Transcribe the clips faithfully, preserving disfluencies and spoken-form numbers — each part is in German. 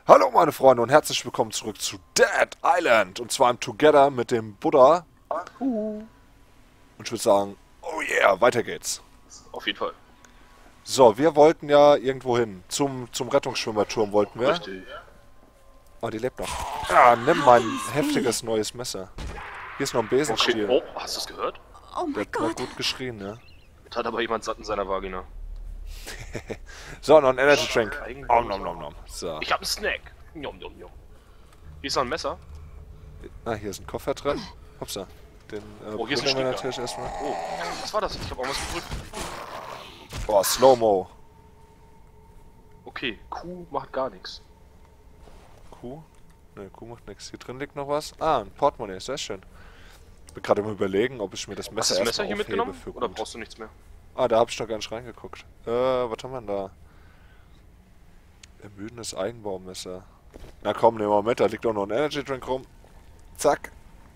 Hallo meine Freunde und herzlich willkommen zurück zu Dead Island. Und zwar im Together mit dem Buddha. Uh. Und ich würde sagen, oh yeah, weiter geht's. Auf jeden Fall. So, wir wollten ja irgendwo hin. Zum, zum Rettungsschwimmerturm wollten wir. Richtig. Oh, die lebt noch. Ja, nimm mein heftiges neues Messer. Hier ist noch ein Besenstiel. Okay. Oh, hast du es gehört? Oh Der mein hat mal Gott. gut geschrien, ne? Jetzt hat aber jemand satt in seiner Vagina. So, noch ein Energy Drink. Eigentlich- Om nom nom nom. So. Ich hab einen Snack. Njom, njom, njom. Hier ist noch ein Messer. Ah, hier ist ein Koffer drin. Hopsa. Den äh, Oh, hier ist ein probieren wir Sticker. natürlich erstmal. Oh, was war das? Ich hab auch was gedrückt. Boah, Slow-Mo. Okay, Kuh macht gar nichts. Kuh? Ne, Kuh macht nichts. Hier drin liegt noch was. Ah, ein Portemonnaie, sehr schön. Ich bin gerade im Überlegen, ob ich mir das Hast Messer du das erstmal Messer hier aufhebe mitgenommen? für Oder gut. brauchst du nichts mehr? Ah, da habe ich noch gar nicht reingeguckt. Äh, was haben wir denn da? Ermüdendes Eigenbaumesser. Na komm, nehmen wir mit, da liegt auch noch ein Energy Drink rum. Zack.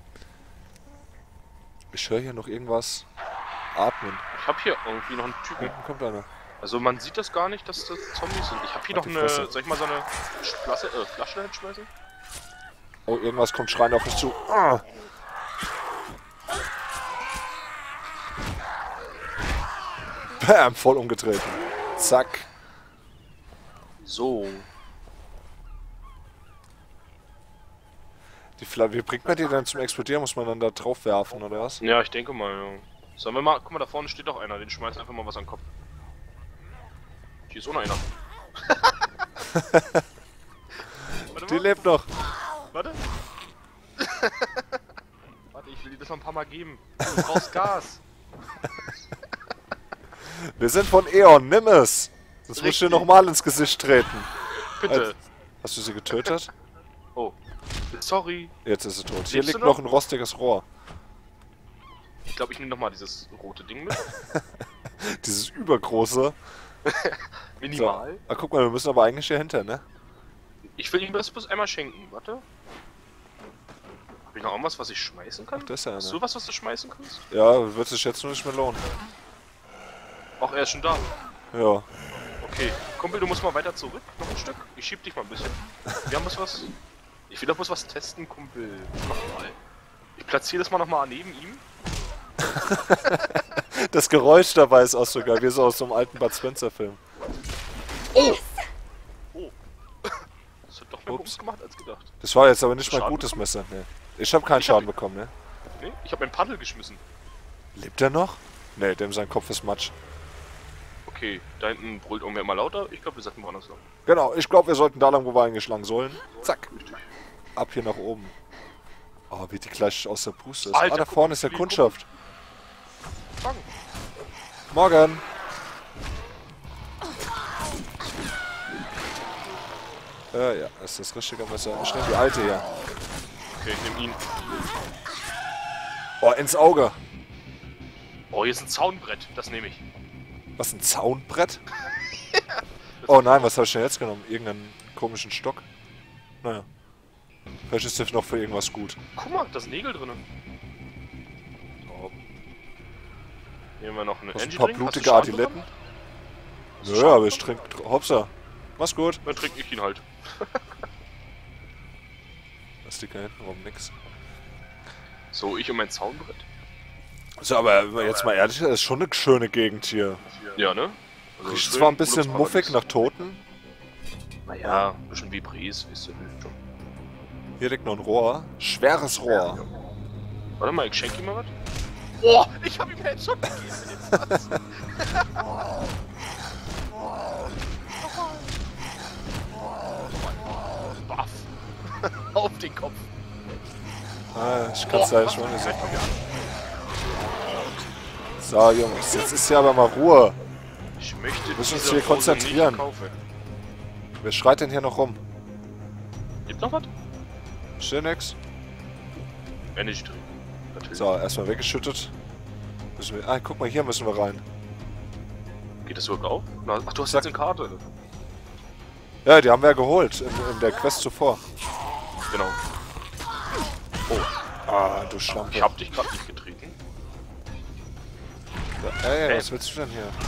Ich höre hier noch irgendwas atmen. Ich hab hier irgendwie noch einen Typen. Hinten kommt einer. Also man sieht das gar nicht, dass das Zombies sind. Ich hab hier Halt noch die eine, Fresse. soll ich mal so eine Flasche, äh, Flasche hinschmeißen? Oh, irgendwas kommt schreiend auf mich zu. Ah. Bam, voll umgetreten. Zack. So. Die Fla Wie bringt man die denn zum Explodieren? Muss man dann da drauf werfen, oder was? Ja, ich denke mal, ja. Sollen wir mal, guck mal, da vorne steht doch einer, den schmeißt einfach mal was an den Kopf. Hier ist auch noch einer. Warte Die mal. lebt noch. Warte. Warte, ich will dir das noch ein paar Mal geben. Du brauchst Gas. Wir sind von E.ON, nimm es! Sonst musst du Richtig. dir nochmal ins Gesicht treten. Bitte. Hast du sie getötet? Oh. Sorry. Jetzt ist sie tot. Hier Lebst du liegt noch noch? ein rostiges Rohr. Ich glaube, ich nehme nochmal dieses rote Ding mit. Dieses übergroße. So. Minimal. Ah, guck mal, wir müssen aber eigentlich hier hinter, ne? Ich will ihm das bloß einmal schenken. Warte. Hab ich noch irgendwas, was ich schmeißen kann? Ach, das ist ja Hast einer. du was, was du schmeißen kannst? Ja, wird sich jetzt nur nicht mehr lohnen. Ach, er ist schon da. Ja. Okay. Kumpel, du musst mal weiter zurück. Noch ein Stück. Ich schieb dich mal ein bisschen. Wir haben bloß was... Ich will doch bloß was testen, Kumpel. Mach mal. Ich platziere das mal nochmal neben ihm. Das Geräusch dabei ist auch so geil, wie so aus so einem alten Bud Spencer Film. Oh! Oh! Das hat doch mehr Ups. Bums gemacht als gedacht. Das war jetzt aber nicht mein Schaden gutes bekommen? Messer, ne. Ich habe keinen Ich hab- Schaden bekommen, ne. Nee, ich habe mein Paddel geschmissen. Lebt er noch? Ne, dem sein Kopf ist Matsch. Okay, da hinten brüllt irgendwer immer lauter. Ich glaube, wir sollten woanders lang. Genau, ich glaube, wir sollten da lang, wo wir eigentlich lang sollen. Zack. Ab hier nach oben. Oh, wie die gleich aus der Puste ist. Alter, Ah, da guck vorne mal, ist ja wie- Kundschaft. Fang! Morgen. Äh, ja, das ist das richtige Messer. Ich nehme die alte hier. Okay, ich nehme ihn. Oh, ins Auge. Oh, hier ist ein Zaunbrett. Das nehme ich. Was, ein Zaunbrett? Oh nein, was habe ich denn jetzt genommen? Irgendeinen komischen Stock? Naja. Vielleicht ist das noch für irgendwas gut. Guck mal, da sind Nägel drin. So. Nehmen wir noch eine Hast ein Energy paar Drink. Hast du blutige Schaden Artiletten? bekommen? Hast du Ja, Schaden aber ich bekommen? trinke... Hopsa. Mach's gut. Dann trinke ich ihn halt. Das liegt da hinten rum, nix. So, ich und mein Zaunbrett. So, aber wenn man jetzt mal ehrlich ist, das ist schon eine schöne Gegend hier. Ja, ne? Also Riecht schön zwar ein bisschen Urlaubsparadies. muffig nach Toten. Naja, ein bisschen wie Bries, wisst ihr, hilft schon. Hier liegt noch ein Rohr. Schweres Rohr. Warte mal, ich schenke ihm mal was. Oh, ich hab ihm Headshot gegeben mit dem Satz. Baff. Auf den Kopf. Ah, ich kann's da schon nicht Vielleicht kommen wir an. So, Jungs, jetzt ist hier aber mal Ruhe. Ich möchte müssen uns diese hier Rose konzentrieren. nicht kaufen. Wer schreit denn hier noch rum? Gibt noch was? Steht nix? Energy Drink. Natürlich. So, erstmal weggeschüttet. Müssen wir, ah, guck mal, hier müssen wir rein. Geht das überhaupt auf? Na, ach, du hast Zack. jetzt eine Karte. Ja, die haben wir ja geholt in, in der Quest zuvor. Genau. Ah, du Schlampe. Ich hab dich gerade nicht getreten. Ja, ey, was willst du denn hier?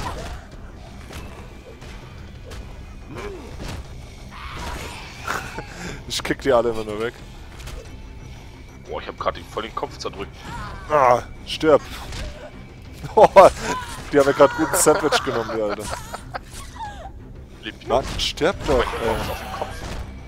Ich kick die alle immer nur weg. Boah, ich hab gerade voll den Kopf zerdrückt. Ah, stirb. Oh, die haben ja gerade guten Sandwich genommen, die Alter. Lebt die noch? Mann, stirb doch, Auf ey. den Kopf.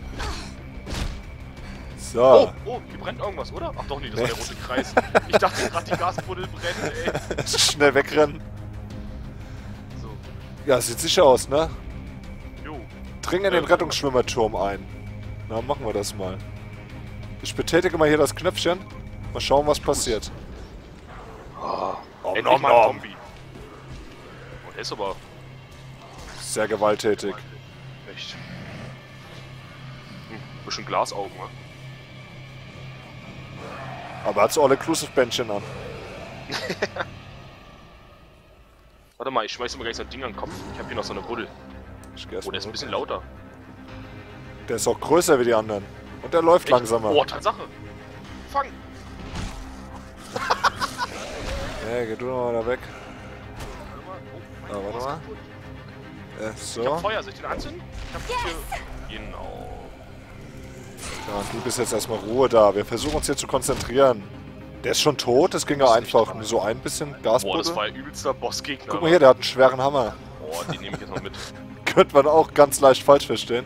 So. Oh, oh, hier brennt irgendwas, oder? Ach doch nicht, das war der rote Kreis. Ich dachte gerade, die Gasbuddel brennt, ey. Schnell wegrennen. So, Ja, sieht sicher aus, ne? jo. Dring in den Rettungsschwimmerturm ein. Na, machen wir das mal. Ich betätige mal hier das Knöpfchen. Mal schauen, was passiert. Oh, Oh, endlich nom, mal ein nom. Zombie. Und der ist aber Sehr gewalttätig. echt. Hm, bisschen Glasaugen, ne? Aber hat's All-Inclusive-Bändchen an. Warte mal, ich schmeiß mir gleich so ein Ding an den Kopf. Ich hab hier noch so eine Buddel. Ich geh erst Oh, mal der ist ein hoch. bisschen lauter. Der ist auch größer wie die anderen. Und der läuft Echt? langsamer. Oh, Tatsache. Fang! Nee, geh du noch mal da weg. Warte mal. Oh, mein Ah, warte Ohr ist mal. kaputt. Äh, Ich so. hab Feuer, soll ich den anzünden? Ich hab hier... Genau. Ja, und du bist jetzt erstmal Ruhe da. Wir versuchen uns hier zu konzentrieren. Der ist schon tot, das ging ja einfach nur so ein bisschen Boah, das Gasbuddel. war ein übelster Bossgegner. Guck mal hier, der hat einen schweren Hammer. Boah, den nehme ich jetzt noch mit. Könnte man auch ganz leicht falsch verstehen.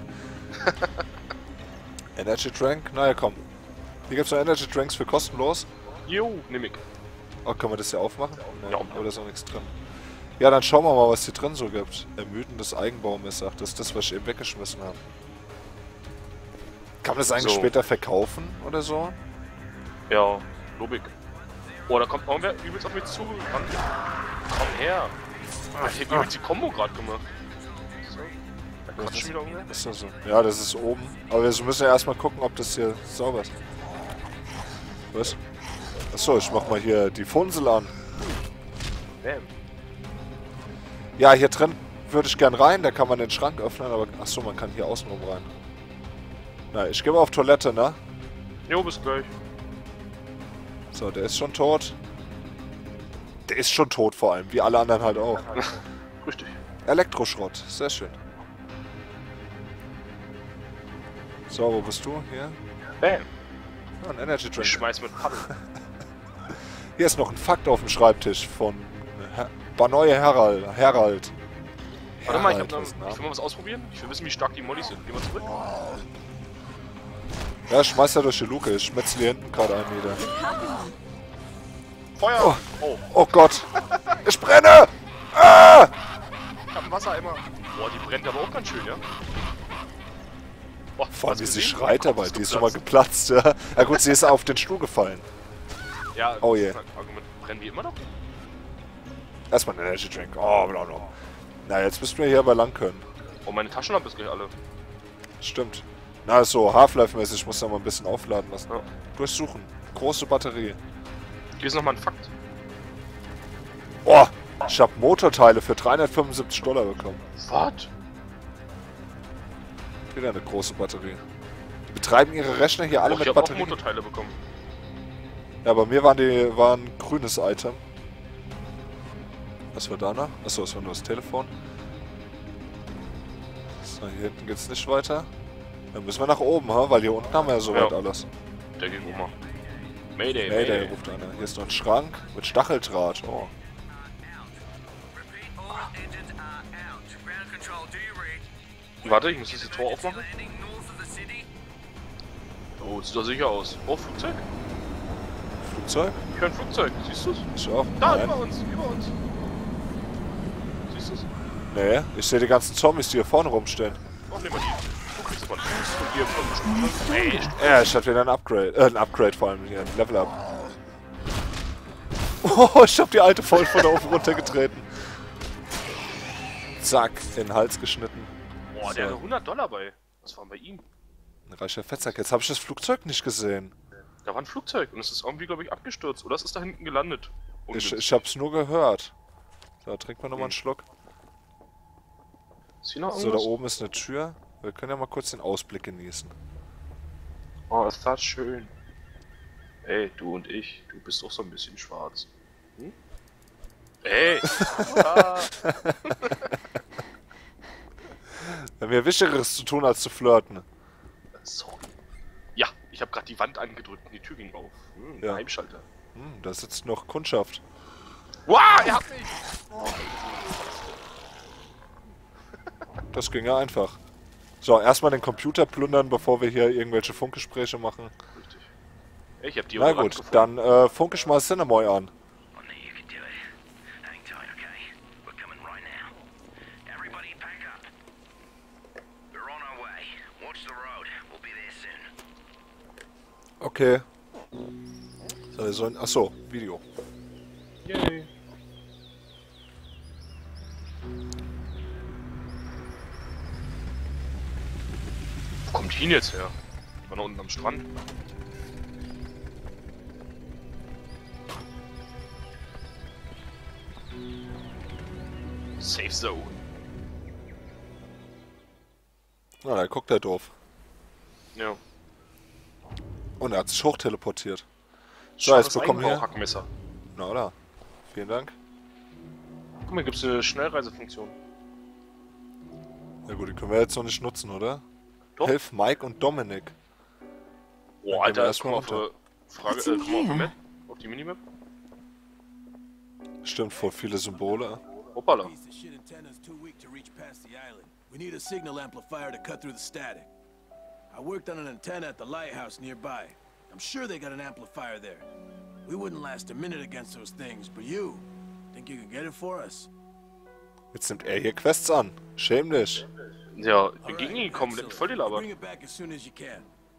Energy Drink? Naja, komm. Hier gibt's noch Energy Drinks für kostenlos. Jo, nehm ich. Oh, können wir das hier aufmachen? Nee, Ja. aber da ist auch nichts drin. Ja, dann schauen wir mal, was hier drin so gibt. Ermüdendes Eigenbaumesser. Das ist das, was ich eben weggeschmissen habe. Kann man das eigentlich So. später verkaufen oder so? Ja, Lobig. Oh, da kommt irgendwer übelst auf mich zu. Komm, komm her. Ah, ich hab übelst die Kombo gerade gemacht. So. Da quatscht schon wieder irgendwer. Ist das so? Ja, das ist oben. Aber wir müssen ja erstmal gucken, ob das hier sauber ist. Was? Achso, ich mach mal hier die Funsel an. Bam. Ja, hier drin würde ich gern rein, da kann man den Schrank öffnen, aber achso, man kann hier außenrum rein. Na, ich gehe mal auf Toilette, ne? Jo, bis gleich. So, der ist schon tot. Der ist schon tot vor allem, wie alle anderen halt auch. Richtig. Elektroschrott, sehr schön. So, wo bist du? Hier? Bam. Ah, ein Energy Ich Drink. schmeiß mit Paddel. Hier ist noch ein Fakt auf dem Schreibtisch von Her Banoye Herald. Herald. Warte mal, ich, hab Herald, noch, was ist der ich will mal was ausprobieren. Ich will wissen, wie stark die Mollys sind. Gehen wir zurück. Ja, schmeiß er durch die Luke. Ich schmetzel hier hinten gerade einen wieder. Feuer! Oh, Oh Gott! Ich brenne! Ah! ich hab einen Wassereimer. Boah, die brennt aber auch ganz schön, ja? Boah, Vor allem, hast wie du sie gesehen? schreit Mein dabei. Kopf ist Die ist schon mal geplatzt. geplatzt, ja. Ja gut, sie ist auf den Stuhl gefallen. Ja, Oh das je. ist ein Argument. Brennen die immer noch? Erstmal ein Energy Drink. Oh, bla bla. Na, jetzt müssten wir hier aber lang können. Oh, meine Taschenlampe ist gleich alle. Stimmt. Na, so Half-Life-mäßig. Ich muss da mal ein bisschen aufladen lassen. Ja. Durchsuchen. Große Batterie. Hier ist nochmal ein Fakt. Oh! Ich habe Motorteile für dreihundertfünfundsiebzig Dollar bekommen. Was? Wieder eine große Batterie. Die betreiben ihre Rechner hier alle Oh, ich mit hab auch Batterien. Motorteile bekommen. Ja, bei mir waren die war ein grünes Item. Was war da noch? Achso, das war nur das Telefon. So, hier hinten geht's nicht weiter. Dann müssen wir nach oben, ha? Weil hier unten haben wir ja soweit Ja. alles. Der ging Oma. Mayday, Mayday, Mayday. ruft einer. Hier ist noch ein Schrank mit Stacheldraht. Oh. Warte, ich muss jetzt das Tor aufmachen. Oh, sieht doch sicher aus. Oh, Flugzeug? Flugzeug? Ich höre ein Flugzeug. Siehst du's? Ich auch. Da, Nein. über uns, über uns. Siehst du's? Nee, ich sehe die ganzen Zombies, die hier vorne rumstehen. Oh, nehmen wir die. Du kriegst aber einen Fuß von dir von Stufe. Ey, Ja, ich hab wieder ein Upgrade. Äh, ein Upgrade vor allem hier. Ein Level Up. Oh, ich hab die alte voll von da oben runtergetreten. Zack, in den Hals geschnitten. boah, der hatte hundert Dollar bei. Was war denn bei ihm? Ein reicher Fettsack. Jetzt habe ich das Flugzeug nicht gesehen. Da war ein Flugzeug und es ist irgendwie, glaube ich, abgestürzt. Oder es ist da hinten gelandet. Ich, Ungünstig. ich hab's nur gehört. So, trinken wir nochmal einen Schluck. Ist hier noch So, da irgendwas? oben ist eine Tür. Wir können ja mal kurz den Ausblick genießen. Oh, ist das schön. Ey, du und ich, du bist doch so ein bisschen schwarz. Hm? Ey! Ah. Wir haben ja Wichtigeres zu tun, als zu flirten. Sorry. Ja, ich habe gerade die Wand angedrückt und die Tür ging auf. Hm, Ja. Heimschalter. Hm, da sitzt noch Kundschaft. Wow, er hat mich! Das ging ja einfach. So, erstmal den Computer plündern, bevor wir hier irgendwelche Funkgespräche machen. Richtig. Ey, ich hab die Na Deodorant gut, gefunden. dann äh, funke ich mal Cinemoy an. Okay. So, wir sollen. Achso, Video. Yay. Wo kommt die denn jetzt her? Die war da unten am Strand. Safe Zone. Na, da guckt er doof. Ja. Und er hat sich hochteleportiert. So, Scharfes jetzt bekommen wir. Hackmesser. Na, oder? Vielen Dank. Guck mal, gibt's eine Schnellreisefunktion. Na gut, die können wir jetzt noch nicht nutzen, oder? Doch. Hilf Mike und Dominik. Oh, Dann Alter, gehen wir guck mal auf erstmal die Frage, What's äh, in guck mal auf die here? Map. Auf die Minimap. Stimmt, voll viele Symbole. Hoppala. Piece of shit antenna's too weak to reach past the island. We need a signal amplifier to cut through the static. I worked on an antenna at the lighthouse nearby. I'm sure they got an amplifier there. We wouldn't last a minute against those things, but you, think you can get it for us? Jetzt nimmt er hier Quests an. Schäm dich. Ja, ich bin Alright, gegen ihn gekommen, der hat mich voll excellent. gelabert. Bring it back as soon as you can.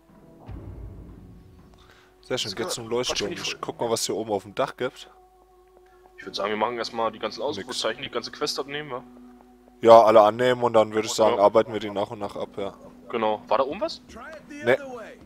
Sehr schön, geht zum Quatsch, Leuchtturm. nicht Ich voll. guck mal, was hier oben auf dem Dach gibt. Ich würde sagen, wir machen erstmal die ganzen Ausrufezeichen, die ganze Quest abnehmen, wa? Ja, alle annehmen und dann würde ich sagen, Ja. arbeiten wir die nach und nach ab, ja. Genau. War da oben was? Try it the Nee. other way.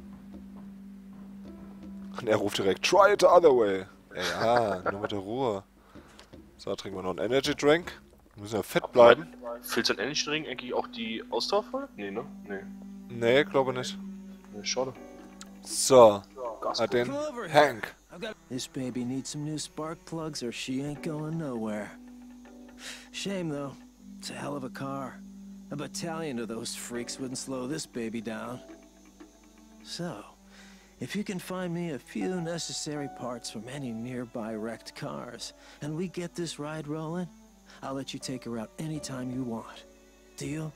Und er ruft direkt, try it the other way. Ja, nur mit der Ruhe. So, trinken wir noch einen Energy Drink. Müssen wir fit bleiben. Füllt sein Energy Drink eigentlich auch die Ausdauer voll? Nee, ne? Nee. Nee, glaube nicht. Nee, schade. So, Gas. ah, den Come over here. Hank. I've got this baby needs some new spark plugs or she ain't going nowhere. Shame though. It's a hell of a car. A battalion of those freaks wouldn't slow this baby down. So, if you can find me a few necessary parts from any nearby wrecked cars, and we get this ride rolling, I'll let you take her out anytime you want. Deal?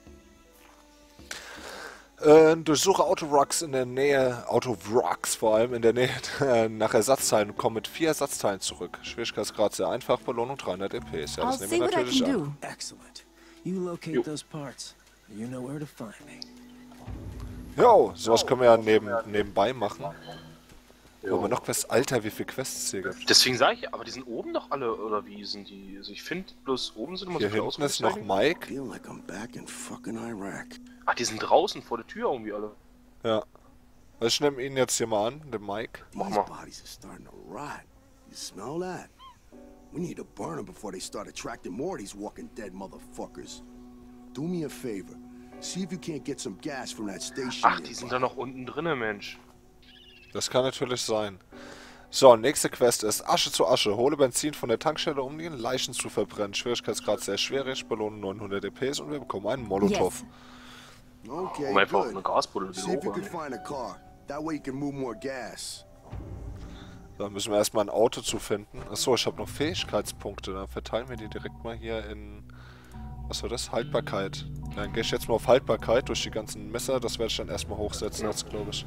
Äh, durchsuche Autowracks in der Nähe, Autowracks vor allem in der Nähe äh, nach Ersatzteilen und komme mit vier Ersatzteilen zurück. Schwierigkeitsgrad sehr einfach, Belohnung dreihundert E Ps. Ja, I'll das nehmen see wir what I natürlich can an. do. Excellent. You locate Jo. those parts. You know where to find me. Jo, sowas können wir ja neben, nebenbei machen. Wo wir noch Quests, Alter, wie viele Quests es hier gibt. Deswegen sage ich, aber die sind oben doch alle, oder wie sind die? Also ich finde, bloß oben sind immer Hier so viele hinten ist noch Ausrufezeichen. Mike. Feel like I'm back in fucking Iraq. Ach, die sind draußen vor der Tür irgendwie alle. Ja. Also ich nehme ihn jetzt hier mal an, den Mike. Mach These mal. bodies are starting to rot. You smell that? We need to burn them before they start attracting more of these walking dead motherfuckers. Do me a favor. See if you can't get some gas from that station. Ach, die nearby. sind da noch unten drinne, Mensch. Das kann natürlich sein. So, nächste Quest ist Asche zu Asche. Hole Benzin von der Tankstelle, um die Leichen zu verbrennen. Schwierigkeitsgrad sehr schwierig, Belohnung neunhundert E Ps und wir bekommen einen Molotow. Yes. Okay, Um einfach good. eine Gasbuddel See if you wieder can find a car. That way you can move more gas. Da müssen wir erstmal ein Auto zu finden. Achso, ich habe noch Fähigkeitspunkte. Dann verteilen wir die direkt mal hier in... Was war das? Haltbarkeit. Dann gehe ich jetzt mal auf Haltbarkeit durch die ganzen Messer. Das werde ich dann erstmal hochsetzen jetzt, glaube ich.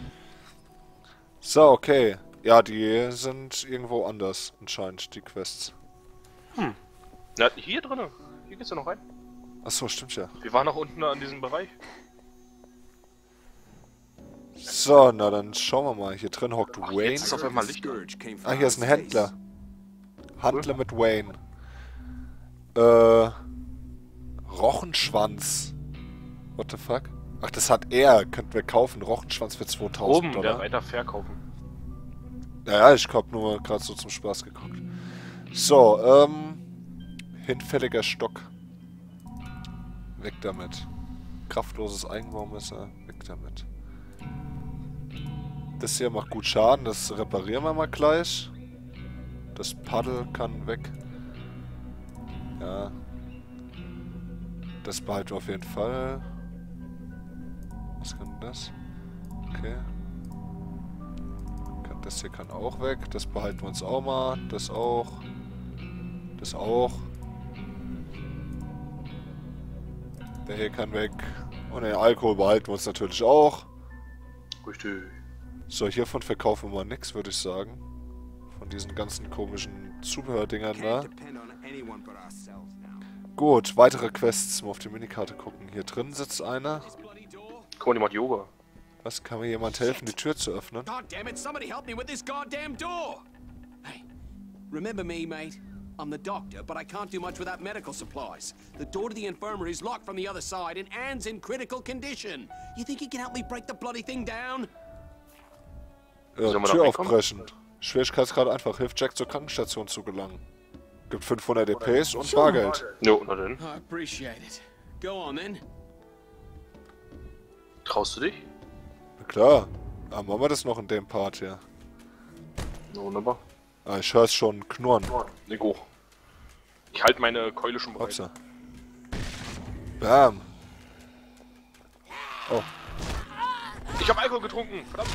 So, okay. Ja, die sind irgendwo anders anscheinend, die Quests. Ja, hier drinne. Hier geht's ja noch rein. Achso, stimmt ja. Wir waren noch unten an diesem Bereich. So, na dann schauen wir mal. Hier drin hockt Ach, Wayne. jetzt ist auf einmal Licht an. Ah, hier ist ein Händler. Handler mit Wayne. Äh... Rochenschwanz. What the fuck? Ach, das hat er. Könnten wir kaufen. Rochenschwanz für zweitausend Oben, der Dollar. Reiter verkaufen. Naja, ich hab nur gerade so zum Spaß geguckt. So, ähm... Hinfälliger Stock. Weg damit. Kraftloses Eigenbaumesser. Weg damit. Das hier macht gut Schaden. Das reparieren wir mal gleich. Das Paddel kann weg. Ja. Das behalten wir auf jeden Fall. Was kann das? Okay. Das hier kann auch weg. Das behalten wir uns auch mal. Das auch. Das auch. Der hier kann weg. Und den Alkohol behalten wir uns natürlich auch. Richtig. So, hiervon verkaufen wir mal nichts, würde ich sagen. Von diesen ganzen komischen Zubehördingern da. Gut, weitere Quests. Mal auf die Minikarte gucken. Hier drin sitzt einer. Guck mal, die macht Yoga. Was, kann mir jemand helfen, die Tür zu öffnen? God damn it, somebody help me with this goddamn door! Hey, remember me, mate? I'm the doctor, but I can't do much without medical supplies. The door to the infirmary is locked from the other side, and Anne's in critical condition. You think you can help me break the bloody thing down? Äh, Sollen wir da Tür wegkommen? aufbrechen. Schwierigkeitsgrad einfach. Hilft Jack zur Krankenstation zu gelangen. Gibt fünfhundert E Ps und Bargeld. Jo, na denn. I appreciate it. Go on, then. Traust du dich? Na klar. Ah, machen wir das noch in dem Part hier. Ja, wunderbar. Ah, ich höre es schon knurren. Leg hoch. Ich halte meine Keule schon bereit. Hopsa. Bam. Oh. Ich habe Alkohol getrunken, verdammt.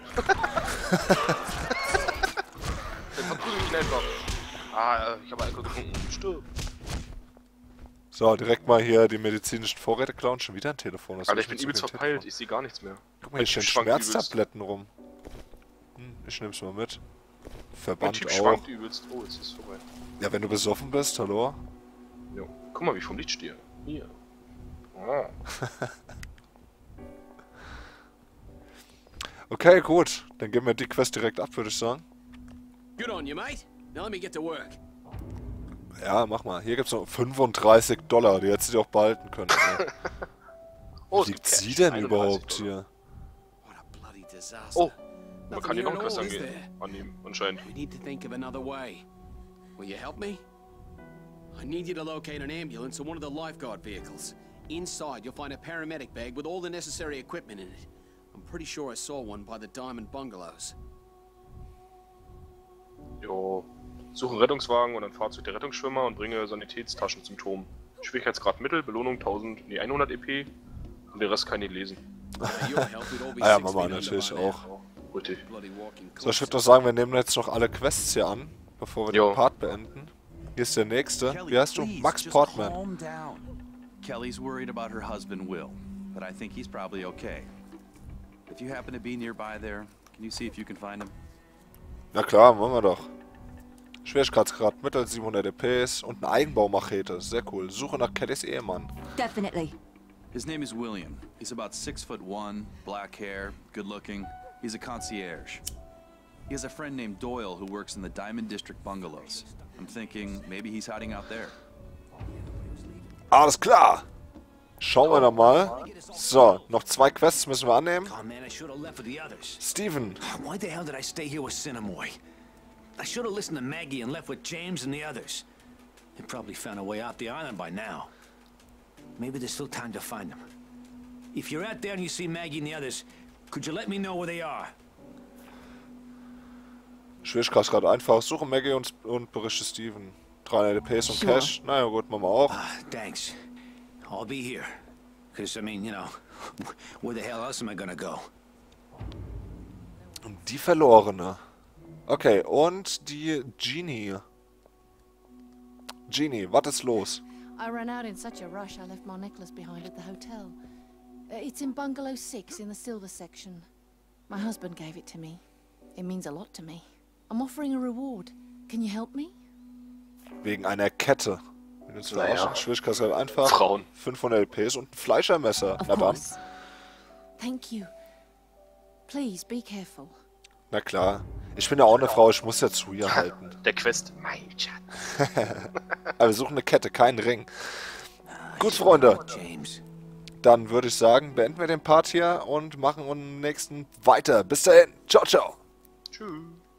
Jetzt verprügel ich ihn einfach. Ah, ich habe Alkohol getrunken. Stirb. So, direkt mal hier die medizinischen Vorräte klauen. Schon wieder ein Telefon. Das Alter, ist ich bin viel zu übelst viel verpeilt. Telefon. Ich sehe gar nichts mehr. Guck mal, hier stehen Schwankt übelst. Schmerztabletten rum. Hm, ich nehm's mal mit. Mein Verband Typ auch. schwankt übelst. Oh, jetzt ist es vorbei. Ja, wenn du besoffen bist, hallo? Jo. Guck mal, wie ich vom Licht stehe. Hier. Oh. Okay, gut. Dann geben wir die Quest direkt ab, würde ich sagen. Good on you, mate. Now let me get to work. Ja, mach mal. Hier gibt's noch fünfunddreißig Dollar. Die hättest du dir auch behalten können. ey. Oh, Wo es liegt gibt sie Cash. denn einunddreißig überhaupt Dollar. hier? What a bloody disaster. Oh, man Nothing kann hier here noch at eine Quest all, is angehen. there? Annehmen, anscheinend. We need to think of another way. Will you help me? I need you to locate an ambulance or one of the lifeguard vehicles. Inside, you'll find a paramedic bag with all the necessary equipment in it. I'm pretty sure I saw one by the Diamond Bungalows. Jo. Suche einen Rettungswagen und ein Fahrzeug der Rettungsschwimmer und bringe Sanitätstaschen zum Turm. Schwierigkeitsgrad Mittel, Belohnung tausend, nee, hundert E P. Und den Rest kann ich lesen. With your help, we'd all be Ah ja, six machen wir feet under natürlich by now. auch. Richtig. Bloody walking So, ich würde doch corpses. sagen, wir nehmen jetzt noch alle Quests hier an, bevor wir Jo. den Part beenden. Hier ist der nächste. Kelly, Wie heißt du? please, Max just Portman. calm down. Kelly's worried about her husband, Will, but I think he's probably okay. If you happen to be nearby there, can you see if you can find him? Na klar, machen wir doch. Schwierigkeitsgrad Mittel, siebenhundert E Ps und eine Eigenbaumachete. Sehr cool. Suche nach Kellys Ehemann. Definitely. His name is William. He's about six foot one, black hair, good looking. He's a concierge. He has a friend named Doyle who works in the Diamond District bungalows. I'm thinking maybe he's hiding out there. Alles klar. Schauen wir doch mal. So, noch zwei Quests müssen wir annehmen. Oh man, I should have left with the others. Steven. Why the hell did I stay here with Cinemoy? I should have listened to Maggie and left with James and the others. They probably found a way off the island by now. Maybe there's still time to find them. If you're out there and you see Maggie and the others, could you let me know where they are? Schwierigkeitsgrad einfach. Suche Maggie und, und berichte Steven. dreihundert E Ps und Sure. Cash. Naja gut, machen wir auch. Ah, thanks. I'll be here. Cause, I mean, you know, where the hell else am I gonna go? Und die Verlorene. Okay, und die Genie. Genie, was ist los? I ran out in such a rush I left my necklace behind at the hotel. Uh, it's in bungalow six in the silver section. My husband gave it to me. It means a lot to me. I'm offering a reward. Can you help me? Wegen einer Kette. Wenn uns Naja. verarschen, Schwierigkeitsgrad einfach. Frauen. fünfhundert E Ps und ein Fleischermesser. Of Na dann. course. Thank you. Please be careful. Na klar. Ich bin ja auch eine Frau, ich muss ja zu ihr halten. Der Quest. Mein Schatz. Aber wir suchen eine Kette, keinen Ring. Gut, Freunde. James. Dann würde ich sagen, beenden wir den Part hier und machen im nächsten weiter. Bis dahin. Ciao, ciao. Tschüss.